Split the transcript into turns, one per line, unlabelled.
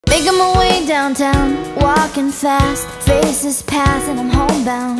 Making my way downtown, walking fast, faces pass and I'm homebound.